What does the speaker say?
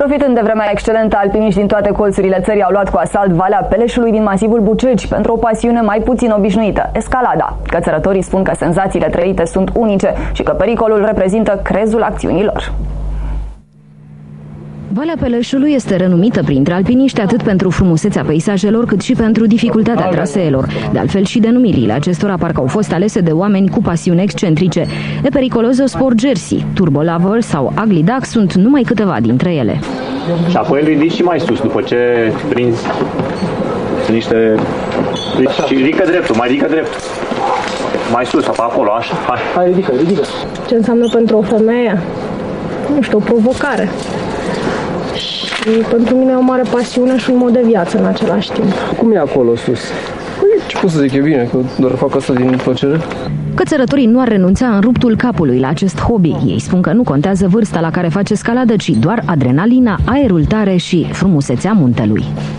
Profitând de vremea excelentă, alpiniști din toate colțurile țării au luat cu asalt Valea Peleșului din masivul Bucegi pentru o pasiune mai puțin obișnuită, escalada. Cățărătorii spun că senzațiile trăite sunt unice și că pericolul reprezintă crezul acțiunilor. Valea Peleșului este renumită printre alpiniști atât pentru frumusețea peisajelor, cât și pentru dificultatea traseelor. De altfel și denumirile acestora parcă au fost alese de oameni cu pasiuni excentrice. E periculoso Sport Jersey, Turbo Lover sau Ugly Duck sunt numai câteva dintre ele. Și apoi îl ridici și mai sus, după ce prinzi. Sunt niște... Și ridică dreptul, mai ridică dreptul. Mai sus, pe acolo, așa. Hai, ridică. Ce înseamnă pentru o femeie? Nu știu, o provocare. Și pentru mine e o mare pasiune și un mod de viață în același timp. Cum e acolo sus? Ce pot să zic, e bine, că doar fac asta din plăcere. Cățărătorii nu ar renunța în ruptul capului la acest hobby. Ei spun că nu contează vârsta la care face scaladă, ci doar adrenalina, aerul tare și frumusețea muntelui.